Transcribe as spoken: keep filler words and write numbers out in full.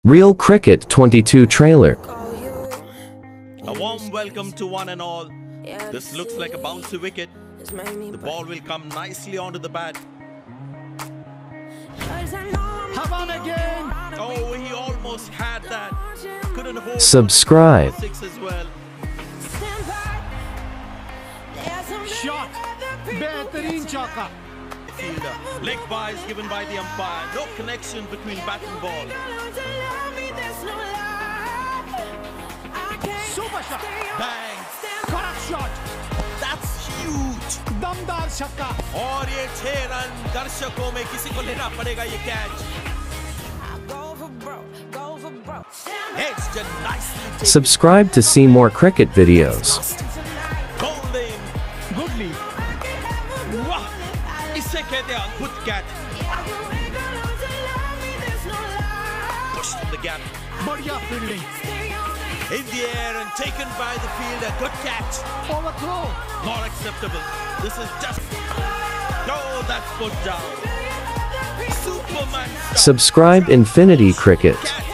Real Cricket twenty-two trailer. A warm welcome to one and all. This looks like a bouncy wicket. The ball will come nicely onto the bat. Havan again. Oh, he almost had that. Couldn't hold Subscribe. six as well. Shot. Behtering chaka. Fielder. Leg byes given by the umpire. No connection between bat and ball. Super shot. Bang. Correct shot. That's huge. Damdar chaka. और ये छह run दर्शकों में किसी को लेना पड़ेगा ये catch. Edged and nicely taken. Subscribe to see more cricket videos. Bowling. Good lead. वाह, इसे कहते हैं अद्भुत catch. Pushed in the gap. Badhiya fielding. In the air and taken by the fielder. Good catch. Overthrow. Not acceptable. This is just. No, that's put down. Superman. style. Subscribe Infinity Cricket. Catch.